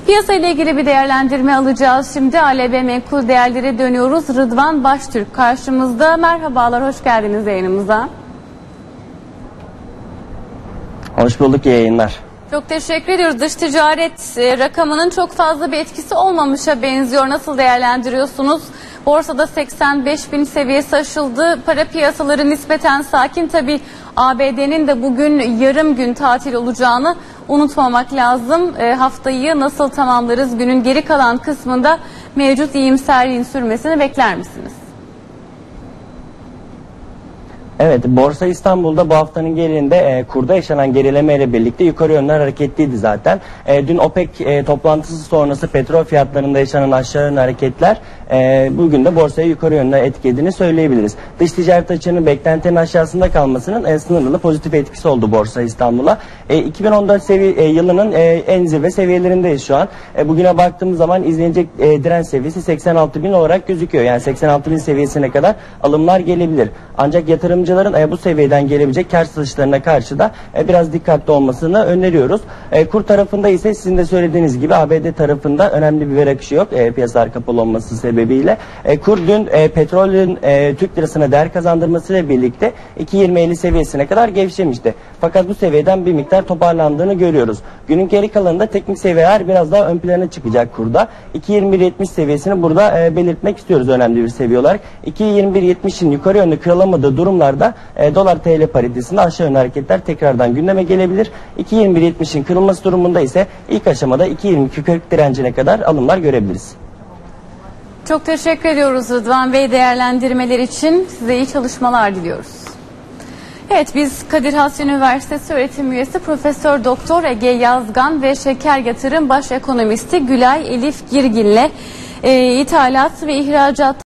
Piyasa ile ilgili bir değerlendirme alacağız. Şimdi ALB Menkul Değerlere dönüyoruz. Rıdvan Baştürk karşımızda. Merhabalar, hoş geldiniz yayınımıza. Hoş bulduk, iyi yayınlar. Çok teşekkür ediyoruz. Dış ticaret rakamının çok fazla bir etkisi olmamışa benziyor. Nasıl değerlendiriyorsunuz? Borsada 85.000 seviyesi aşıldı. Para piyasaları nispeten sakin. Tabii ABD'nin de bugün yarım gün tatil olacağını unutmamak lazım. Haftayı nasıl tamamlarız? Günün geri kalan kısmında mevcut iyimserliğin sürmesini bekler misiniz? Evet, Borsa İstanbul'da bu haftanın genelinde kurda yaşanan gerilemeyle birlikte yukarı yönler hareketliydi zaten. Dün OPEC toplantısı sonrası petrol fiyatlarında yaşanan aşağı yönlü hareketler bugün de borsaya yukarı yönler etkilediğini söyleyebiliriz. Dış ticaret açığının beklentinin aşağısında kalmasının sınırlı pozitif etkisi oldu Borsa İstanbul'a. 2014 yılının en zirve seviyelerindeyiz şu an. Bugüne baktığımız zaman izlenecek direnç seviyesi 86.000 olarak gözüküyor. Yani 86.000 seviyesine kadar alımlar gelebilir. Ancak yatırımcıların bu seviyeden gelebilecek kar satışlarına karşı da biraz dikkatli olmasını öneriyoruz. Kur tarafında ise sizin de söylediğiniz gibi ABD tarafında önemli bir veri akışı yok. Piyasalar kapalı olması sebebiyle. Kur dün petrolün Türk lirasına değer kazandırmasıyla birlikte 2.20-50 seviyesine kadar gevşemişti. Fakat bu seviyeden bir miktar toparlandığını görüyoruz. Günün geri kalanında teknik seviyeler biraz daha ön plana çıkacak kurda. 2.21.70 seviyesini burada belirtmek istiyoruz önemli bir seviye olarak. 2.21.70'in yukarı yönlü kırılamadığı durumlarda dolar TL paritesinde aşağı yönlü hareketler tekrardan gündeme gelebilir. 2.21.70'in kırılması durumunda ise ilk aşamada 2.22.40 direncine kadar alımlar görebiliriz. Çok teşekkür ediyoruz Rıdvan Bey değerlendirmeler için. Size iyi çalışmalar diliyoruz. Evet, biz Kadir Has Üniversitesi öğretim üyesi Profesör Doktor Ege Yazgan ve Şeker Yatırım Baş Ekonomisti Gülay Elif Girgin'le ithalat ve ihracat